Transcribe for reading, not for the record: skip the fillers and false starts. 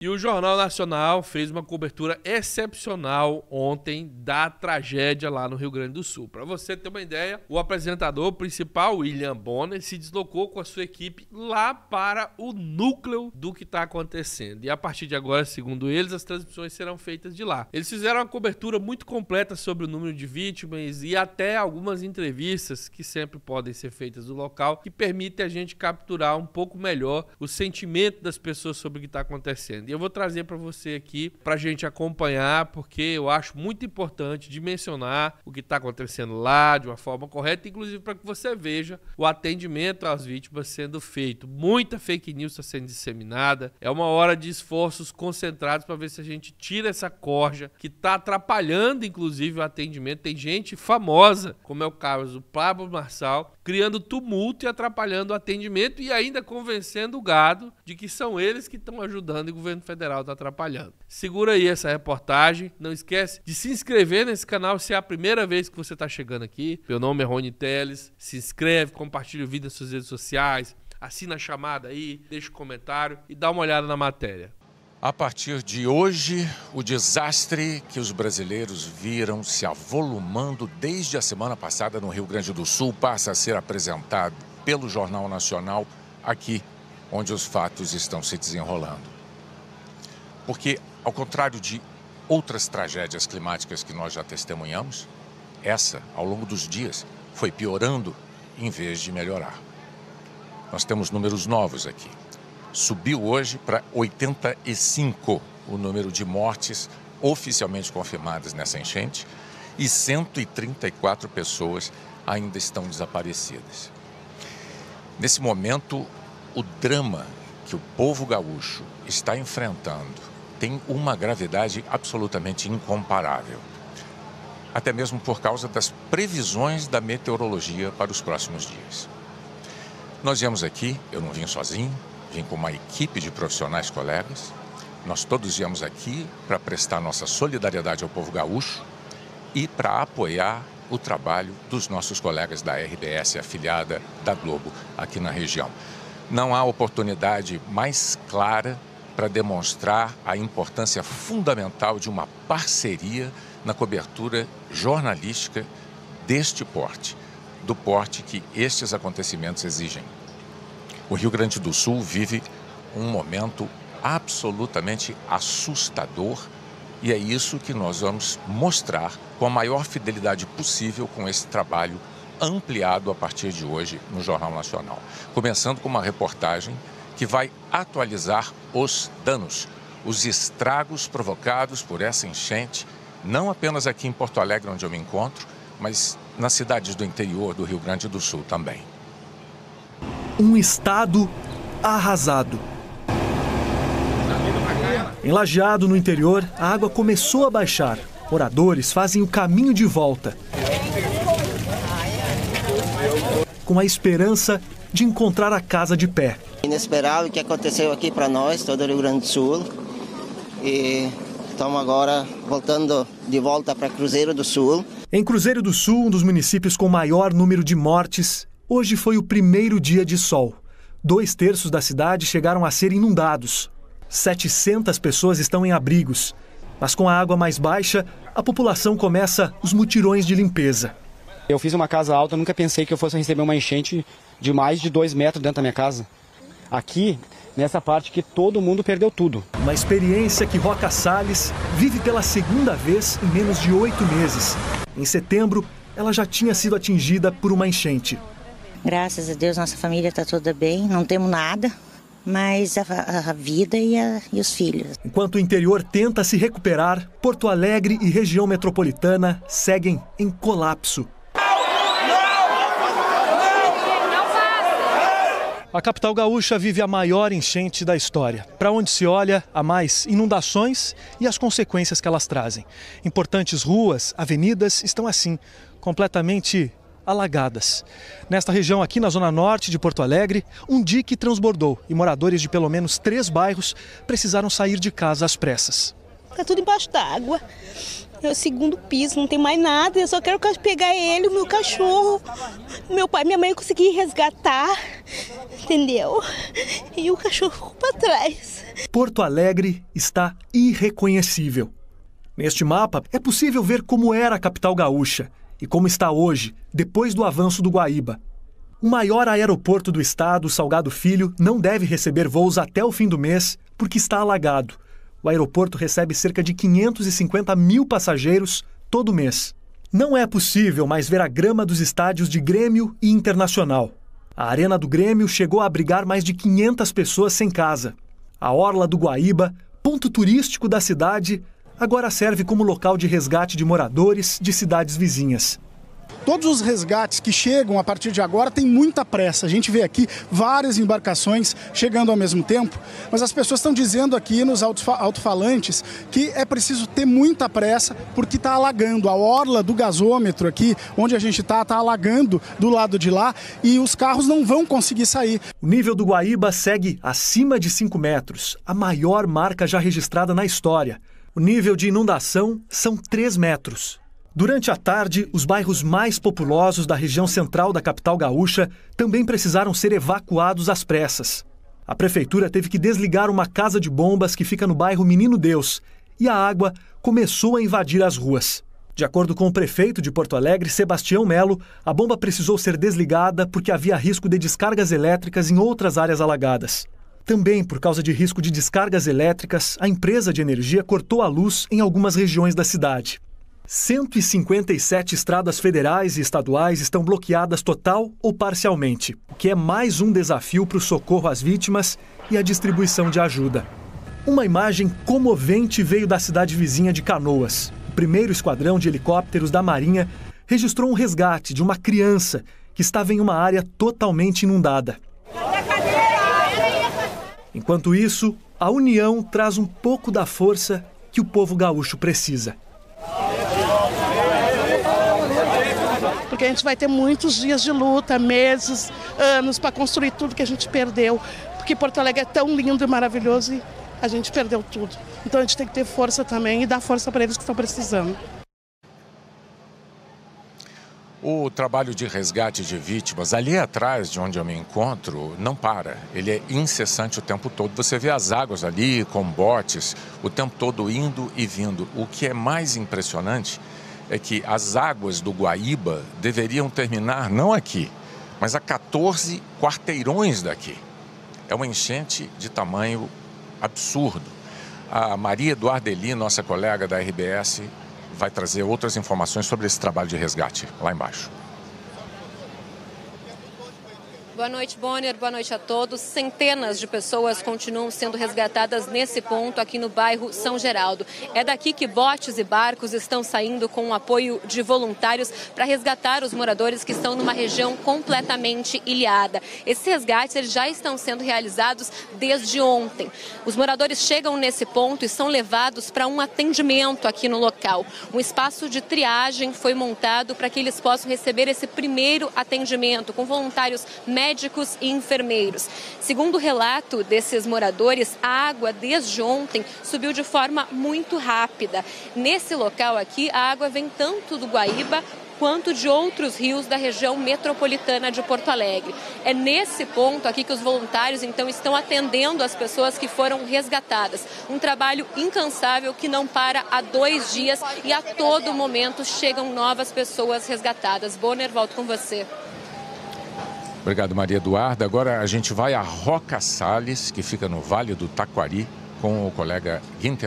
E o Jornal Nacional fez uma cobertura excepcional ontem da tragédia lá no Rio Grande do Sul. Para você ter uma ideia, o apresentador principal, William Bonner, se deslocou com a sua equipe lá para o núcleo do que está acontecendo. E a partir de agora, segundo eles, as transmissões serão feitas de lá. Eles fizeram uma cobertura muito completa sobre o número de vítimas e até algumas entrevistas que sempre podem ser feitas no local, que permitem a gente capturar um pouco melhor o sentimento das pessoas sobre o que está acontecendo. Eu vou trazer para você aqui para a gente acompanhar, porque eu acho muito importante dimensionar o que está acontecendo lá de uma forma correta, inclusive para que você veja o atendimento às vítimas sendo feito. Muita fake news está sendo disseminada. É uma hora de esforços concentrados para ver se a gente tira essa corja que está atrapalhando, inclusive, o atendimento. Tem gente famosa, como é o caso do Pablo Marçal, criando tumulto e atrapalhando o atendimento e ainda convencendo o gado de que são eles que estão ajudando e o governo federal está atrapalhando. Segura aí essa reportagem. Não esquece de se inscrever nesse canal se é a primeira vez que você está chegando aqui. Meu nome é Rony Teles. Se inscreve, compartilha o vídeo nas suas redes sociais, assina a chamada aí, deixa um comentário e dá uma olhada na matéria. A partir de hoje, o desastre que os brasileiros viram se avolumando desde a semana passada no Rio Grande do Sul passa a ser apresentado pelo Jornal Nacional aqui, onde os fatos estão se desenrolando. Porque, ao contrário de outras tragédias climáticas que nós já testemunhamos, essa, ao longo dos dias, foi piorando em vez de melhorar. Nós temos números novos aqui. Subiu hoje para 85 o número de mortes oficialmente confirmadas nessa enchente e 134 pessoas ainda estão desaparecidas. Nesse momento, o drama que o povo gaúcho está enfrentando tem uma gravidade absolutamente incomparável. Até mesmo por causa das previsões da meteorologia para os próximos dias. Nós viemos aqui, eu não vim sozinho, vim com uma equipe de profissionais colegas. Nós todos viemos aqui para prestar nossa solidariedade ao povo gaúcho e para apoiar o trabalho dos nossos colegas da RBS, afiliada da Globo, aqui na região. Não há oportunidade mais clara para demonstrar a importância fundamental de uma parceria na cobertura jornalística deste porte, do porte que estes acontecimentos exigem. O Rio Grande do Sul vive um momento absolutamente assustador e é isso que nós vamos mostrar com a maior fidelidade possível com esse trabalho ampliado a partir de hoje no Jornal Nacional. Começando com uma reportagem que vai atualizar os danos, os estragos provocados por essa enchente, não apenas aqui em Porto Alegre, onde eu me encontro, mas nas cidades do interior do Rio Grande do Sul também. Um estado arrasado. Em Lajeado, no interior, a água começou a baixar. Moradores fazem o caminho de volta, com a esperança de encontrar a casa de pé. Inesperável o que aconteceu aqui para nós, todo o Rio Grande do Sul. E estamos agora voltando de volta para Cruzeiro do Sul. Em Cruzeiro do Sul, um dos municípios com maior número de mortes, hoje foi o primeiro dia de sol. 2/3 da cidade chegaram a ser inundados. 700 pessoas estão em abrigos. Mas com a água mais baixa, a população começa os mutirões de limpeza. Eu fiz uma casa alta, nunca pensei que eu fosse receber uma enchente de mais de 2 metros dentro da minha casa. Aqui, nessa parte que todo mundo perdeu tudo. Uma experiência que Roca Salles vive pela segunda vez em menos de 8 meses. Em setembro, ela já tinha sido atingida por uma enchente. Graças a Deus, nossa família está toda bem, não temos nada, mas a vida e os filhos. Enquanto o interior tenta se recuperar, Porto Alegre e região metropolitana seguem em colapso. A capital gaúcha vive a maior enchente da história. Para onde se olha, há mais inundações e as consequências que elas trazem. Importantes ruas, avenidas estão assim, completamente alagadas. Nesta região aqui na zona norte de Porto Alegre, um dique transbordou e moradores de pelo menos 3 bairros precisaram sair de casa às pressas. Tá tudo embaixo d'água. É o segundo piso, não tem mais nada. Eu só quero pegar ele, o meu cachorro. Meu pai e minha mãe conseguir resgatar, entendeu? E o cachorro ficou para trás. Porto Alegre está irreconhecível. Neste mapa, é possível ver como era a capital gaúcha e como está hoje, depois do avanço do Guaíba. O maior aeroporto do estado, Salgado Filho, não deve receber voos até o fim do mês porque está alagado. O aeroporto recebe cerca de 550 mil passageiros todo mês. Não é possível mais ver a grama dos estádios de Grêmio e Internacional. A Arena do Grêmio chegou a abrigar mais de 500 pessoas sem casa. A Orla do Guaíba, ponto turístico da cidade, agora serve como local de resgate de moradores de cidades vizinhas. Todos os resgates que chegam a partir de agora têm muita pressa. A gente vê aqui várias embarcações chegando ao mesmo tempo, mas as pessoas estão dizendo aqui nos alto-falantes que é preciso ter muita pressa porque está alagando. A orla do gasômetro aqui, onde a gente está alagando do lado de lá e os carros não vão conseguir sair. O nível do Guaíba segue acima de 5 metros, a maior marca já registrada na história. O nível de inundação são 3 metros. Durante a tarde, os bairros mais populosos da região central da capital gaúcha também precisaram ser evacuados às pressas. A prefeitura teve que desligar uma casa de bombas que fica no bairro Menino Deus e a água começou a invadir as ruas. De acordo com o prefeito de Porto Alegre, Sebastião Melo, a bomba precisou ser desligada porque havia risco de descargas elétricas em outras áreas alagadas. Também por causa de risco de descargas elétricas, a empresa de energia cortou a luz em algumas regiões da cidade. 157 estradas federais e estaduais estão bloqueadas total ou parcialmente, o que é mais um desafio para o socorro às vítimas e a distribuição de ajuda. Uma imagem comovente veio da cidade vizinha de Canoas. O primeiro esquadrão de helicópteros da Marinha registrou um resgate de uma criança que estava em uma área totalmente inundada. Enquanto isso, a união traz um pouco da força que o povo gaúcho precisa. Porque a gente vai ter muitos dias de luta, meses, anos para construir tudo que a gente perdeu. Porque Porto Alegre é tão lindo e maravilhoso e a gente perdeu tudo. Então a gente tem que ter força também e dar força para eles que estão precisando. O trabalho de resgate de vítimas, ali atrás de onde eu me encontro, não para. Ele é incessante o tempo todo. Você vê as águas ali com botes o tempo todo indo e vindo. O que é mais impressionante é que as águas do Guaíba deveriam terminar não aqui, mas a 14 quarteirões daqui. É uma enchente de tamanho absurdo. A Maria Eduardeli, nossa colega da RBS, vai trazer outras informações sobre esse trabalho de resgate lá embaixo. Boa noite, Bonner. Boa noite a todos. Centenas de pessoas continuam sendo resgatadas nesse ponto aqui no bairro São Geraldo. É daqui que botes e barcos estão saindo com o apoio de voluntários para resgatar os moradores que estão numa região completamente ilhada. Esses resgates eles já estão sendo realizados desde ontem. Os moradores chegam nesse ponto e são levados para um atendimento aqui no local. Um espaço de triagem foi montado para que eles possam receber esse primeiro atendimento com voluntários médicos e enfermeiros. Segundo o relato desses moradores, a água desde ontem subiu de forma muito rápida. Nesse local aqui, a água vem tanto do Guaíba quanto de outros rios da região metropolitana de Porto Alegre. É nesse ponto aqui que os voluntários, então, estão atendendo as pessoas que foram resgatadas. Um trabalho incansável que não para há 2 dias e a todo momento chegam novas pessoas resgatadas. Bonner, volto com você. Obrigado, Maria Eduarda. Agora a gente vai a Roca Salles, que fica no Vale do Taquari, com o colega Guinter.